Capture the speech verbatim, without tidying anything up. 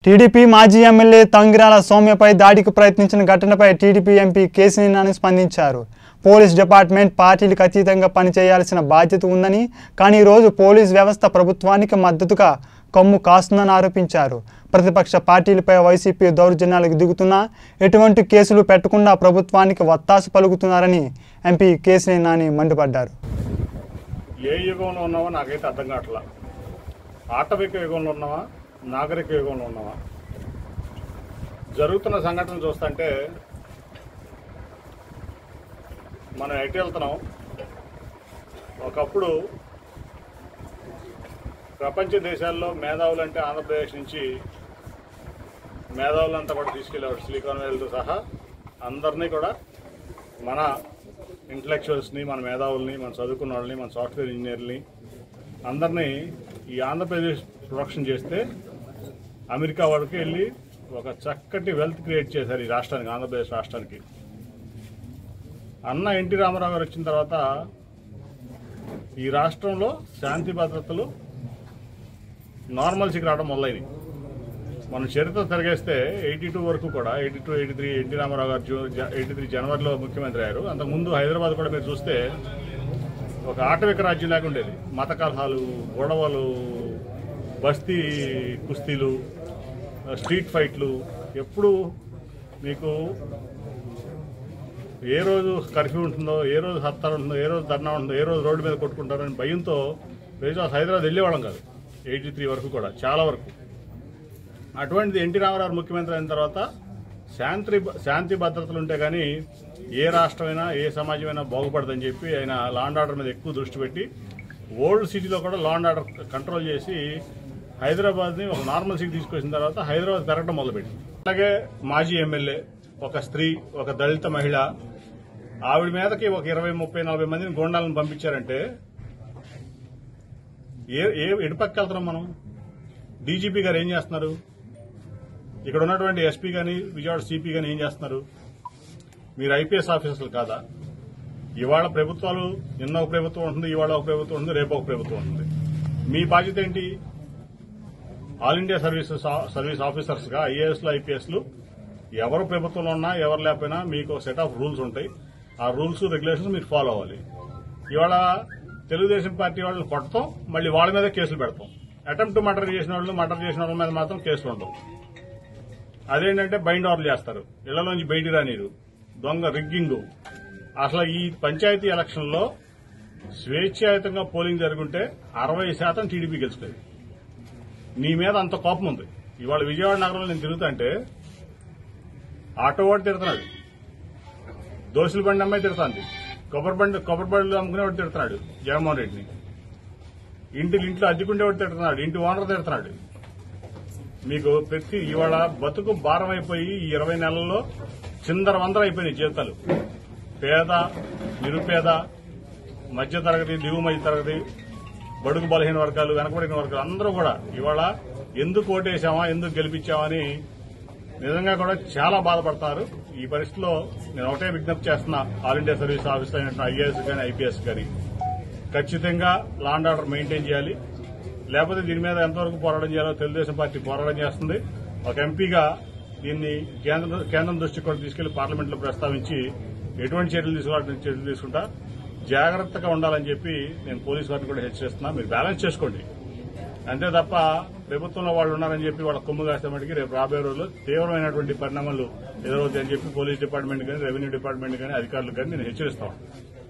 TDP మాజీ MLA Tangirala సౌమ్యపై దాడికి ప్రయత్నించిన ఘటనపై టీడీపీ ఎంపీ కేశినేని నాని స్పందించారు. పోలీస్ డిపార్ట్మెంట్ పార్టీలకు అతీతంగా పనిచేయాల్సిన బాధ్యత ఉందని, కానీ రోజు పోలీస్ వ్యవస్థ ప్రభుత్వానికి మద్దతుగా కమ్ము కాస్తుందని ఆరోపించారు. ప్రతిపక్ష పార్టీలపై వైసీపీ దౌర్జన్యాలకు దిగుతున్నా ఎటువంటి కేసులు పెట్టకుండా ప్రభుత్వానికి వత్తాసు పలుకుతున్నారని ఎంపీ కేశినేని నాని మండిపడ్డారు. ఏ యుగంలో ఉన్నావో నాకైతే అర్థం కావట్లా. ఆటవిక యుగంలో ఉన్నావా, నాగరిక యుగంలో ఉన్నావా? జరుగుతున్న సంఘటన చూస్తుంటే మనం ఎటు వెళ్తున్నాం. ఒకప్పుడు ప్రపంచ దేశాల్లో మేధావులు అంటే ఆంధ్రప్రదేశ్ నుంచి మేధావులంతా కూడా తీసుకెళ్ళేవాడు. సిలికాన్ వ్యాలీతో సహా అందరినీ కూడా మన ఇంటలెక్చువల్స్ని, మన మేధావుల్ని, మన చదువుకున్న వాళ్ళని, మన సాఫ్ట్వేర్ ఇంజనీర్ని అందరినీ ఈ ఆంధ్రప్రదేశ్ ప్రొడక్షన్ చేస్తే అమెరికా వరకు వెళ్ళి ఒక చక్కటి వెల్త్ క్రియేట్ చేశారు ఈ రాష్ట్రానికి, ఆంధ్రప్రదేశ్ రాష్ట్రానికి. అన్న ఎన్టీ రామారావు గారు వచ్చిన తర్వాత ఈ రాష్ట్రంలో శాంతి భద్రతలు నార్మల్సీకి రావడం మొదలైనవి. మనం చరిత్ర తిరగేస్తే ఎయిటీ టూ వరకు కూడా eighty two eighty three NT Rama Rao గారు ఎయిటీ త్రీ జనవరిలో ముఖ్యమంత్రి అయ్యారు. అంతకుముందు హైదరాబాద్ కూడా మీరు చూస్తే ఒక ఆటవిక రాజ్యం లాగా ఉండేది. మత కలహాలు, గొడవలు, బస్తీ కుస్తీలు, స్ట్రీట్ ఫైట్లు. ఎప్పుడు మీకు ఏ రోజు కర్ఫ్యూ ఉంటుందో, ఏ రోజు హత్తాలు ఉంటుందో, ఏ రోజు ధర్నా ఉంటుందో, ఏ రోజు రోడ్డు మీద కొట్టుకుంటారని భయంతో ప్రజలు హైదరాబాద్ వెళ్ళేవాళ్ళం కాదు ఎయిటీ త్రీ వరకు కూడా, చాలా వరకు. అటువంటిది ఎన్టీ రామారావు ముఖ్యమంత్రి అయిన తర్వాత శాంతి శాంతి భద్రతలు ఉంటే కానీ ఏ రాష్ట్రమైనా ఏ సమాజమైనా బాగుపడదని చెప్పి ఆయన లా అండ్ ఆర్డర్ మీద ఎక్కువ దృష్టి పెట్టి ఓల్డ్ సిటీలో కూడా లా అండ్ ఆర్డర్ కంట్రోల్ చేసి హైదరాబాద్ని ఒక నార్మల్ సిటీ తీసుకొచ్చిన తర్వాత హైదరాబాద్ పెరగడం మొదలుపెట్టింది. అలాగే మాజీ ఎమ్మెల్యే ఒక స్త్రీ, ఒక దళిత మహిళ, ఆవిడ మీదకి ఒక ఇరవై ముప్పై నలభై మందిని గోండాలను పంపించారంటే ఏ ఏ ఎటుపక్క వెళ్తున్నాం మనం? డీజీపీ గారు ఏం చేస్తున్నారు? ఇక్కడ ఉన్నటువంటి ఎస్పీ కానీ విజయవాడ సిపి కానీ ఏం చేస్తున్నారు? మీరు ఐపీఎస్ ఆఫీసర్లు కాదా? ఇవాళ ప్రభుత్వాలు, నిన్న ఒక ప్రభుత్వం ఉంటుంది, ఇవాళ ఒక ప్రభుత్వం ఉంటుంది, రేపు ఒక ప్రభుత్వం ఉంటుంది. మీ బాధ్యత ఏంటి? All India services service officers గా ఐఏఎస్లు, ఐపీఎస్లు ఎవరు ప్రభుత్వంలో ఉన్నా ఎవరు లేకపోయినా మీకు సెట్ ఆఫ్ రూల్స్ ఉంటాయి. ఆ రూల్స్ రెగ్యులేషన్స్ మీరు ఫాలో అవ్వాలి. ఇవాళ తెలుగుదేశం పార్టీ వాళ్ళని కొట్టడం, మళ్ళీ వాళ్ళ మీద కేసులు పెడతాం. అటెంప్ట్ మర్డర్ చేసిన వాళ్ళు, మర్డర్ చేసిన వాళ్ళ మీద మాత్రం కేసులు ఉండవు. అదేంటంటే బైండ్ ఓవర్ చేస్తారు, ఇళ్లలోంచి బయటికి రానిరు, దొంగ రిగ్గింగ్. అసలు ఈ పంచాయతీ ఎలక్షన్లో స్వేచ్ఛాయుతంగా పోలింగ్ జరుగుంటే అరవై శాతం టీడీపీ గెలుచుకుంది. నీ మీద అంత కోపం ఉంది. ఇవాళ విజయవాడ నగరంలో నేను తిరుగుతుంటే ఆటో వాడు తిడుతున్నాడు, దోశల బండి అమ్మాయి తిడుతుంది, కొబ్బరి బండి కొబ్బరి బండ్లు అమ్ముకునేవాడు తిడుతున్నాడు జగన్మోహన్ రెడ్డిని, ఇంటి ఇంట్లో అద్దెకుండేవాడు తిడుతున్నాడు, ఇంటి ఓనర్ తిడుతున్నాడు. మీకు ప్రతి ఇవాళ బతుకు భారం అయిపోయి ఈ ఇరవై నెలల్లో చిందర వందర అయిపోయినాయి జీతాలు. పేద, నిరుపేద, మధ్యతరగతి, దిగువ మధ్య తరగతి, బడుగు బలహీన వర్గాలు, వెనకబడిన వర్గాలు అందరూ కూడా ఇవాళ ఎందుకు ఓటేశామా, ఎందుకు గెలిపించామని నిజంగా కూడా చాలా బాధపడతారు. ఈ పరిస్థితిలో నేను ఒకటే విజ్ఞప్తి చేస్తున్నా, ఆల్ ఇండియా సర్వీస్ ఆఫీసర్ అయినట్టు ఐఏఎస్ కానీ ఐపీఎస్ కానీ ఖచ్చితంగా లా అండ్ ఆర్డర్ మెయింటైన్ చేయాలి. లేకపోతే దీని మీద ఎంతవరకు పోరాటం చేయాలో తెలుగుదేశం పార్టీ పోరాటం చేస్తుంది. ఒక ఎంపీగా దీన్ని కేంద్ర కేంద్రం దృష్టికి కూడా తీసుకెళ్లి పార్లమెంట్లో ప్రస్తావించి ఎటువంటి చర్యలు తీసుకోవాలని చర్యలు తీసుకుంటా జాగ్రత్తగా ఉండాలని చెప్పి నేను పోలీసు వారిని కూడా హెచ్చరిస్తున్నా. మీరు బ్యాలెన్స్ చేసుకోండి, అంతే తప్ప ప్రభుత్వంలో వాళ్ళు ఉన్నారని చెప్పి వాళ్ళ కొమ్ము కాసేమటికి రేపు రాబోయే రోజుల్లో తీవ్రమైనటువంటి పరిణామాలు ఎదురవుతాయని చెప్పి పోలీస్ డిపార్ట్మెంట్ కానీ, రెవెన్యూ డిపార్ట్మెంట్ కానీ, అధికారులు కానీ నేను హెచ్చరిస్తాను.